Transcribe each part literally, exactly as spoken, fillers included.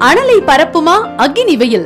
அனலை பரப்புமா அக்னி வெயில்?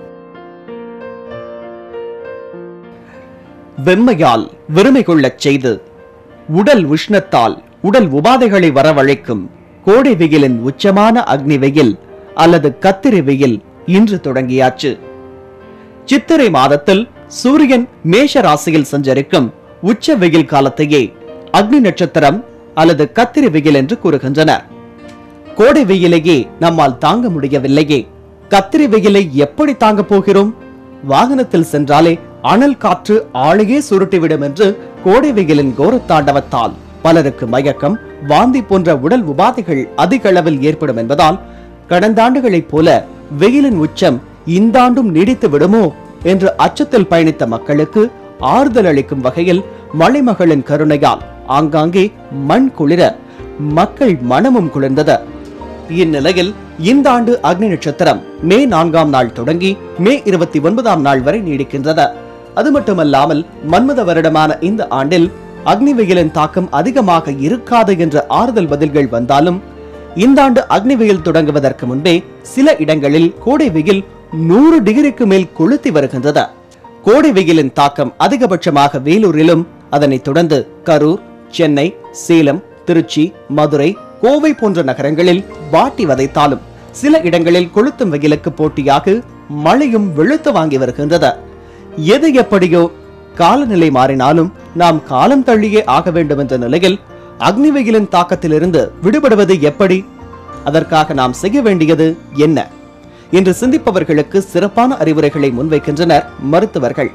வெம்மையால் வெறுமை கொள்ளச் செய்து உடல் உஷ்ணத்தால் உடல் உபாதைகளை வரவழைக்கும் கோடை வெயிலின் உச்சமான அக்னி வெயில் அல்லது கத்திரி வெயில் இன்று தொடங்கியாச்சு. சித்திரை மாதத்தில் சூரியன் மேஷ ராசியில் சஞ்சரிக்கும் உச்ச வெயில் காலத்தையே அக்னி நட்சத்திரம் அல்லது கத்திரி வெயில் என்று கூறுகின்றனர். கோடை வெயிலையே நம்மால் தாங்க முடியவில்லையே, கத்திரி வெயிலை எப்படி தாங்க போகிறோம்? வாகனத்தில் சென்றாலே அனல் காற்று ஆளையே சுருட்டிவிடும் என்று கோடை வெயிலின் கோரத்தாண்டவத்தால் பலருக்கு மயக்கம், வாந்தி போன்ற உடல் உபாதைகள் அதிக அளவில் ஏற்படும் என்பதால் கடந்த ஆண்டுகளைப் போல வெயிலின் உச்சம் இந்த ஆண்டும் நீடித்து விடுமோ என்று அச்சத்தில் பயணித்த மக்களுக்கு ஆறுதல் அளிக்கும் வகையில் மலைமகளின் கருணையால் ஆங்காங்கே மண் குளிர மக்கள் மனமும் குளிர்ந்தது. இந்நிலையில் இந்த ஆண்டு அக்னி நட்சத்திரம் மே நான்காம் நாள் தொடங்கி மே இருபத்தி ஒன்பதாம் நாள் வரை நீடிக்கின்றது. அது மட்டுமல்லாமல் மன்மத வருடமான இந்த ஆண்டில் அக்னி வெயிலின் தாக்கம் அதிகமாக இருக்காது என்ற ஆறுதல் பதில்கள் வந்தாலும் இந்த ஆண்டு அக்னி வெயில் தொடங்குவதற்கு முன்பே சில இடங்களில் கோடை வெயில் நூறு டிகிரிக்கு மேல் கொளுத்தி வருகின்றது. கோடை வெயிலின் தாக்கம் அதிகபட்சமாக வேலூரிலும், அதனைத் தொடர்ந்து கரூர், சென்னை, சேலம், திருச்சி, மதுரை, கோவை போன்ற நகரங்களில் வாட்டி வதைத்தாலும் சில இடங்களில் கொளுத்தும் வெயிலுக்கு போட்டியாக மழையும் வெளுத்து வாங்கி வருகின்றது. எது எப்படியோ காலநிலை மாறினாலும் நாம் காலம் தள்ளியே ஆக வேண்டும் என்ற நிலையில் அக்னி வெயிலின் தாக்கத்திலிருந்து விடுபடுவது எப்படி? அதற்காக நாம் செய்ய வேண்டியது என்ன என்று சிந்திப்பவர்களுக்கு சிறப்பான அறிவுரைகளை முன்வைக்கின்றனர் மருத்துவர்கள்.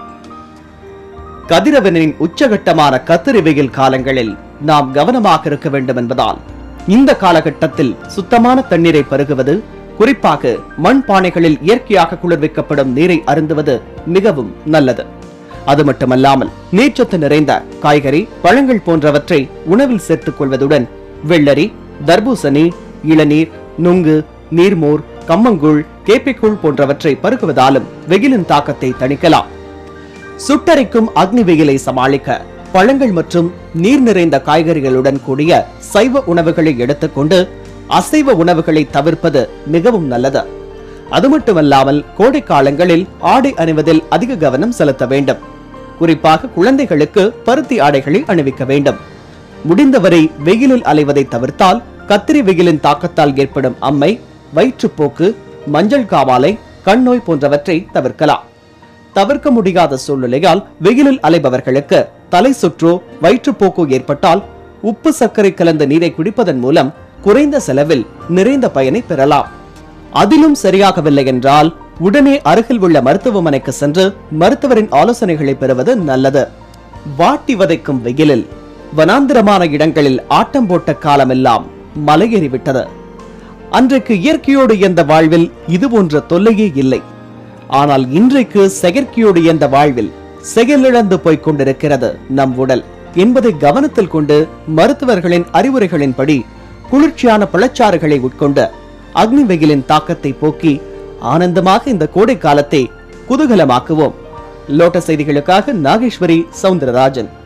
கதிரவனின் உச்சகட்டமான கத்திரி வெயில் காலங்களில் நாம் கவனமாக இருக்க வேண்டும் என்பதால் இந்த காலகட்டத்தில் சுத்தமான தண்ணீரை பருகுவது, குறிப்பாக மண் பானைகளில் இயற்கையாக குளிர்விக்கப்படும் நீரை அருந்துவது மிகவும் நல்லது. அது மட்டுமல்லாமல் நீர்ச்சத்து நிறைந்த காய்கறி, பழங்கள் போன்றவற்றை உணவில் சேர்த்துக் கொள்வதுடன் வெள்ளரி, தர்பூசணி, இளநீர், நுங்கு, நீர்மோர், கம்மங்கூழ், கேப்பிக்கூழ் போன்றவற்றை பருகுவதாலும் வெயிலின் தாக்கத்தை தணிக்கலாம். சுட்டரிக்கும் அக்னி வெயிலை சமாளிக்க பழங்கள் மற்றும் நீர் நிறைந்த காய்கறிகளுடன் கூடிய சைவ உணவுகளை எடுத்துக்கொண்டு அசைவ உணவுகளை தவிர்ப்பது மிகவும் நல்லது. அது மட்டுமல்லாமல் கோடை காலங்களில் ஆடை அணிவதில் அதிக கவனம் செலுத்த வேண்டும். குறிப்பாக குழந்தைகளுக்கு பருத்தி ஆடைகளை அணிவிக்க வேண்டும். முடிந்தவரை வெயிலில் அலைவதை தவிர்த்தால் கத்திரி வெயிலின் தாக்கத்தால் ஏற்படும் அம்மை, வயிற்றுப்போக்கு, மஞ்சள் காமாலை, கண் நோய் போன்றவற்றை தவிர்க்கலாம். தவிர்க்க முடியாத சூழ்நிலையால் வெயிலில் அலைபவர்களுக்கு தலை சுற்றோ வயிற்றுப்போக்கோ ஏற்பட்டால் உப்பு சர்க்கரை கலந்த நீரை குடிப்பதன் மூலம் குறைந்த செலவில் நிறைந்த பயனை பெறலாம். அதிலும் சரியாகவில்லை என்றால் உடனே அருகில் உள்ள மருத்துவமனைக்கு சென்று மருத்துவரின் ஆலோசனைகளை பெறுவது நல்லது. வாட்டி வதைக்கும் வெயிலில் வனாந்திரமான இடங்களில் ஆட்டம் போட்ட காலமெல்லாம் மலையேறிவிட்டது. அன்றைக்கு இயற்கையோடு எந்த வாழ்வில் இது போன்ற தொல்லையே இல்லை. ஆனால் இன்றைக்கு செயற்கையோடு எந்த வாழ்வில் செயலிழந்து போய்க் கொண்டிருக்கிறது நம் உடல் என்பதை கவனத்தில் கொண்டு மருத்துவர்களின் அறிவுரைகளின்படி குளிர்ச்சியான பழச்சாறுகளை உட்கொண்டு அக்னி வெயிலின் தாக்கத்தை போக்கி ஆனந்தமாக இந்த கோடை காலத்தை குதூகலமாக்குவோம். லோட்டஸ் செய்திகளுக்காக நாகேஸ்வரி சவுந்தரராஜன்.